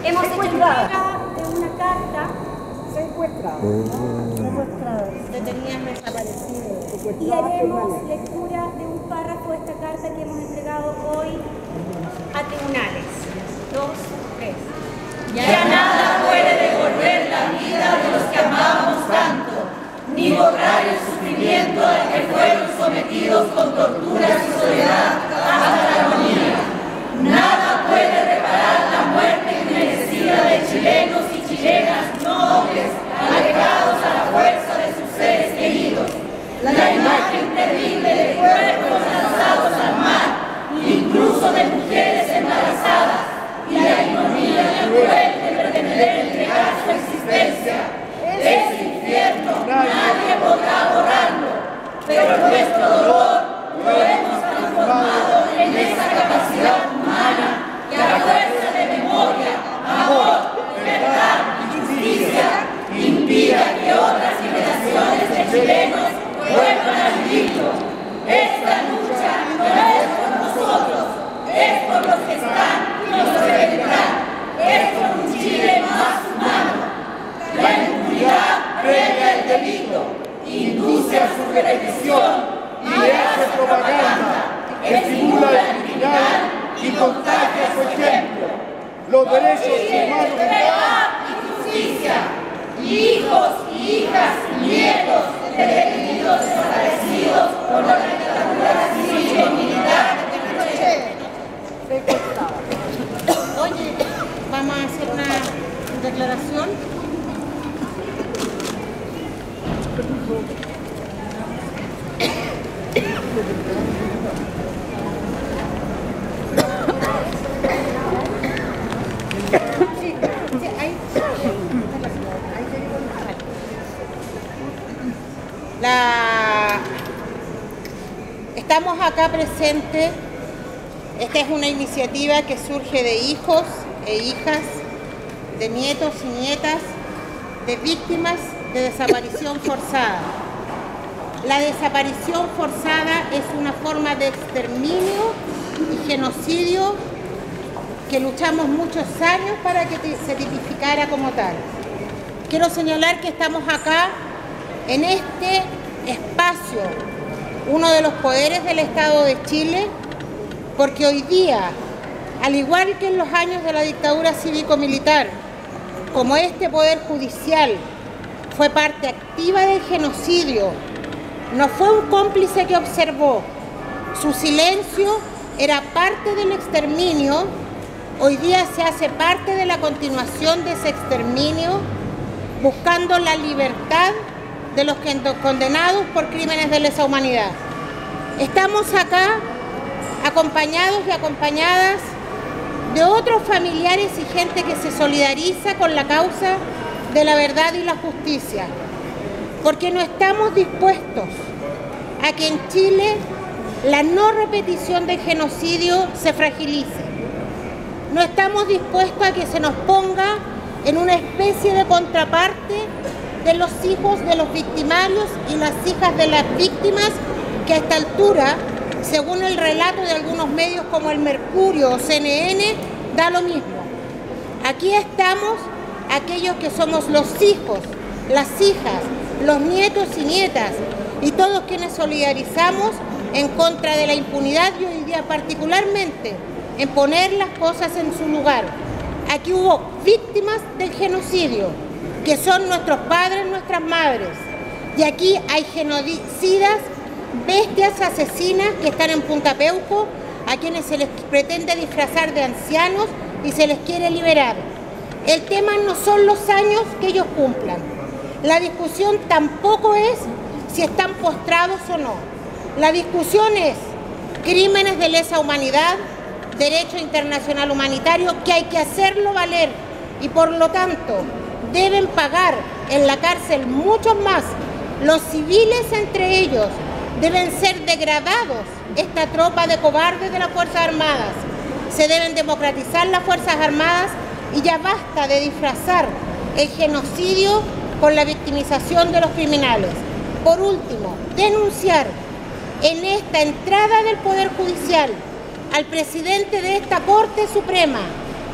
Hemos hecho entrega de una carta secuestrados, detenidas desaparecidos, y haremos lectura de un párrafo de esta carta que hemos entregado hoy a tribunales. 2, 3. Ya nada puede devolver la vida de los que amamos tanto, ni borrar el sufrimiento al que fueron sometidos con torturas y soledad hasta la agonía. Nada puede reparar la muerte inmerecida de chilenos y chilenas nobles, alejados a la fuerza de sus seres queridos. La imagen terrible de cuerpos lanzados al mar, incluso de mujeres embarazadas, y la ironía cruel de pretender entregar su existencia. Ese infierno nadie podrá borrarlo, pero nuestro dolor lo hemos transformado en esa capacidad humana que a fuerza de memoria, amor, verdad y justicia impida que otras generaciones de chilenos vuelvan a vivirlo. Esta lucha no es por nosotros, es por los que están y los que vendrán, es por un Chile más humano. La impunidad previa al delito, induce a su repetición y le hace propaganda, estimula al criminal y contagia su ejemplo. Los derechos humanos, verdad y justicia, hijos y hijas y nietos de detenidos desaparecidos por la dictadura cívico-militar de Pinochet. Oye, vamos a hacer una declaración. Estamos acá presentes. Esta es una iniciativa que surge de hijos e hijas, de nietos y nietas, de víctimas de desaparición forzada. La desaparición forzada es una forma de exterminio y genocidio que luchamos muchos años para que se tipificara como tal. Quiero señalar que estamos acá en este espacio, uno de los poderes del Estado de Chile, porque hoy día, al igual que en los años de la dictadura cívico-militar, como este poder judicial fue parte activa del genocidio, no fue un cómplice que observó, su silencio era parte del exterminio, hoy día se hace parte de la continuación de ese exterminio, buscando la libertad de los condenados por crímenes de lesa humanidad. Estamos acá acompañados y acompañadas de otros familiares y gente que se solidariza con la causa de la verdad y la justicia, porque no estamos dispuestos a que en Chile la no repetición del genocidio se fragilice. No estamos dispuestos a que se nos ponga en una especie de contraparte de los hijos de los victimarios y las hijas de las víctimas, que a esta altura, según el relato de algunos medios como El Mercurio o CNN, da lo mismo. Aquí estamos aquellos que somos los hijos, las hijas, los nietos y nietas, y todos quienes solidarizamos en contra de la impunidad y hoy día particularmente en poner las cosas en su lugar. Aquí hubo víctimas del genocidio, que son nuestros padres, nuestras madres. Y aquí hay genocidas, bestias asesinas que están en Punta Peuco, a quienes se les pretende disfrazar de ancianos y se les quiere liberar. El tema no son los años que ellos cumplan. La discusión tampoco es si están postrados o no. La discusión es crímenes de lesa humanidad, derecho internacional humanitario, que hay que hacerlo valer y por lo tanto deben pagar en la cárcel muchos más. Los civiles entre ellos deben ser degradados, esta tropa de cobardes de las Fuerzas Armadas. Se deben democratizar las Fuerzas Armadas y ya basta de disfrazar el genocidio con la victimización de los criminales. Por último, denunciar en esta entrada del Poder Judicial al presidente de esta Corte Suprema,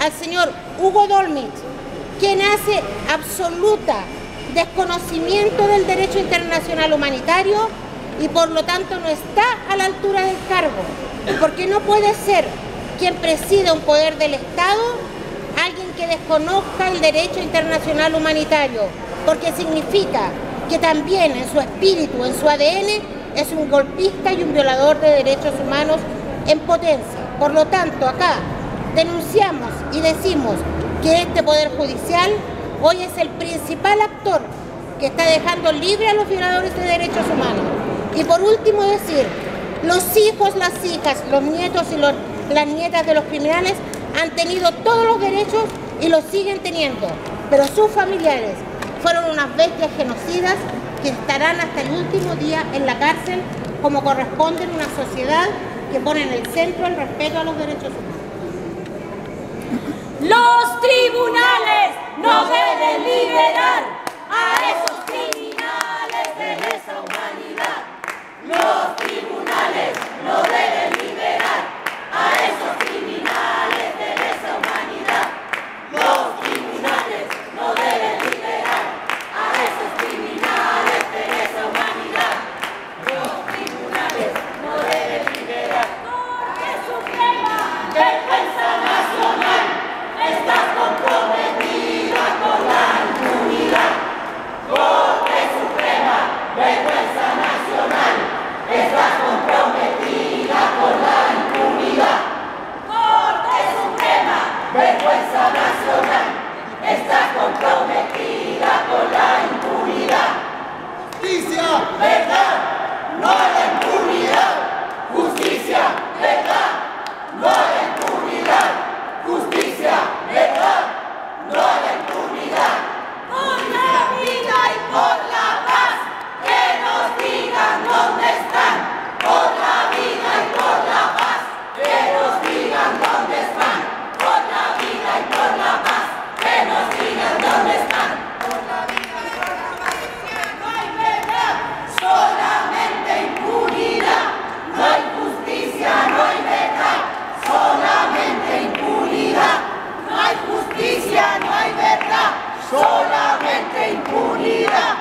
al señor Hugo Dolmich, quien hace absoluta desconocimiento del derecho internacional humanitario y por lo tanto no está a la altura del cargo, porque no puede ser quien presida un poder del Estado alguien que desconozca el derecho internacional humanitario, porque significa que también en su espíritu, en su ADN, es un golpista y un violador de derechos humanos en potencia. Por lo tanto, acá denunciamos y decimos que este Poder Judicial hoy es el principal actor que está dejando libre a los violadores de derechos humanos. Y por último decir, los hijos, las hijas, los nietos y las nietas de los criminales han tenido todos los derechos y los siguen teniendo, pero sus familiares fueron unas bestias genocidas que estarán hasta el último día en la cárcel, como corresponde en una sociedad que pone en el centro el respeto a los derechos humanos. Los tribunales no deben liberar a esos criminales de lesa humanidad. Los tribunales no deben liberar a esos criminales de lesa humanidad. Los tribunales no deben liberar a esos criminales de lesa humanidad. Los tribunales no deben liberar. Corte Suprema, vergüenza nacional, estás comprometida con la impunidad. Corte Suprema, vergüenza nacional, estás comprometida con la impunidad. Corte Suprema, vergüenza nacional, estás comprometida con la impunidad. Justicia, verdad, no a la impunidad. Justicia, verdad, no a la impunidad. Justicia, verdad, no a la impunidad. Por la vida y por la paz, que nos digan dónde están. Por la vida y por la paz, que nos digan dónde están. Por la vida y por la paz, que nos digan dónde están. Por la vida y por la paz, no hay verdad, solamente impunidad. No hay justicia, no hay verdad, solamente impunidad. No hay justicia, no hay verdad, solamente impunidad.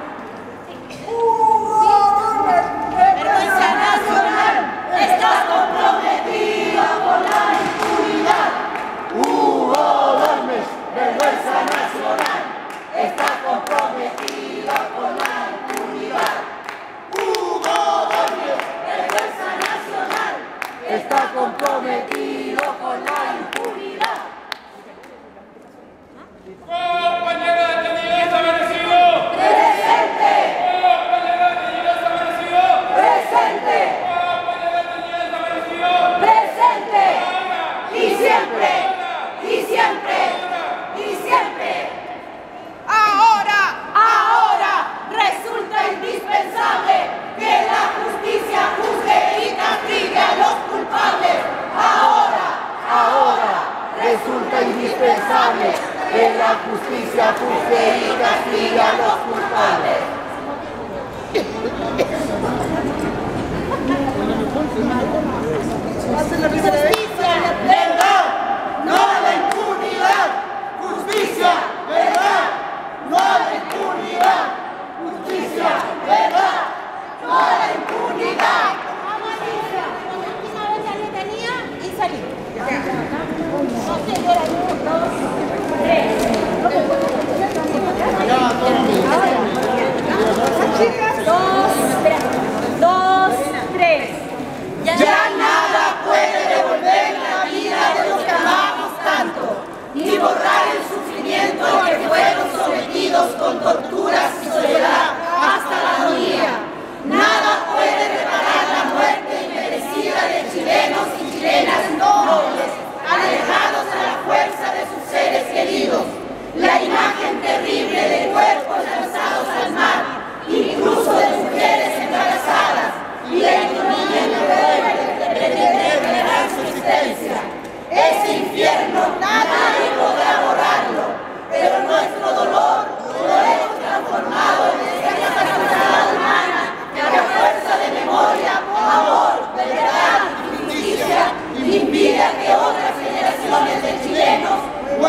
Vergüenza nacional, estás comprometida con la impunidad. Hugo Dolmich, vergüenza nacional, estás comprometida con la impunidad. Hugo Dolmich, vergüenza nacional, estás comprometido con la impunidad. Compañero detenido desaparecido. Presente. Compañero detenido desaparecido. Presente. Compañero detenido desaparecido. Presente. Y siempre. Y siempre. Y siempre. Ahora resulta indispensable que la justicia juzgue y castigue a los culpables. Ahora resulta indispensable que la justicia juzgue y castigue a los culpables. Justicia, verdad, no a la impunidad. Justicia, verdad, no a la impunidad. Justicia, verdad, no a la impunidad. Por última vez ya le tenía y salí. No sé, yo era 2, 3. Ya nada puede devolver la vida de los que amamos tanto, ni borrar el sufrimiento al que fueron sometidos con torturas y soledad hasta la agonía. Nada puede reparar la muerte inmerecida de chilenos y chilenas nobles, alejados a la fuerza de sus seres queridos. La imagen terrible de cuerpos lanzados al mar, incluso de mujeres embarazadas, y la ignominia de pretender venerar su existencia. Ese infierno nadie podrá borrarlo, pero nuestro dolor lo hemos transformado en esta sociedad humana que a fuerza de memoria, amor, verdad y justicia impide a que otras generaciones de chilenos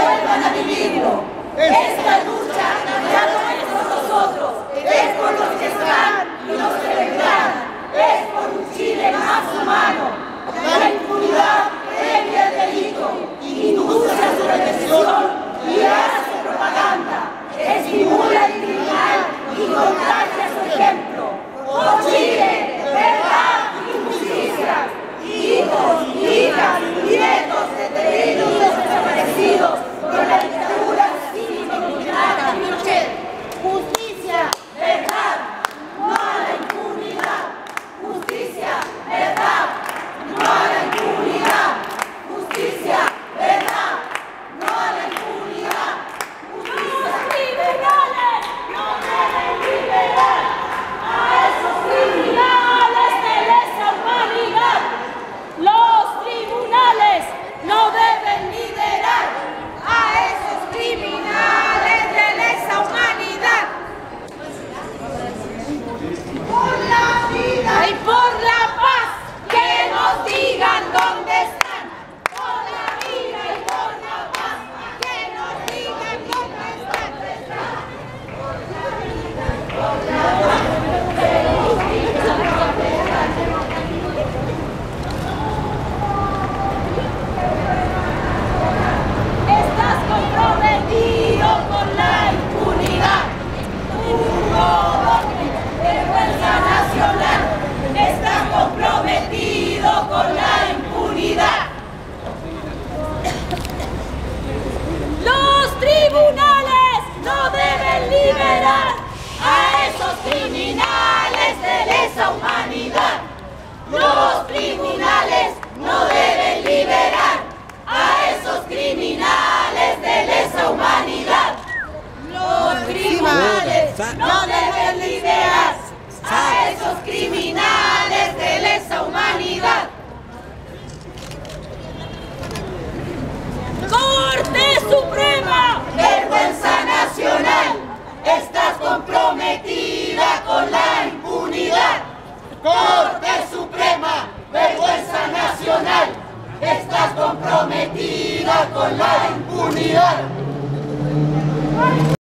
vuelvan a vivirlo. Esta lucha ya no es por nosotros, es por los que están y los que vendrán, es por un Chile más humano. La impunidad premia el delito, induce a su represión y hace propaganda, estimula el criminal y contagia su ejemplo. Por Chile, verdad y justicia. Hijos, hijas, nietos de detenidos desaparecidos por la dictadura cívico-militar de Pinochet. Justicia, verdad, no a la impunidad. Justicia, verdad, no a la impunidad. Justicia, verdad, no a la impunidad. Justicia. Los criminales no deben liberar a esos criminales de lesa humanidad. Los tribunales no deben liberar a esos criminales de lesa humanidad. Por la vida y por la paz, que nos digan dónde están. Por la vida y por la paz, que nos digan dónde están. Por la vida y por la paz, que nos digan dónde están. Estás comprometido con la impunidad. Vergüenza nacional. Estás comprometido con la impunidad. Los tribunales no deben liberar a esos criminales de lesa humanidad. Los tribunales no deben liberar a esos criminales de lesa humanidad. Los tribunales no deben liberar a esos criminales de lesa humanidad. Corte Suprema, vergüenza nacional, estás comprometida con la impunidad. Corte Suprema, vergüenza nacional, estás comprometida con la impunidad.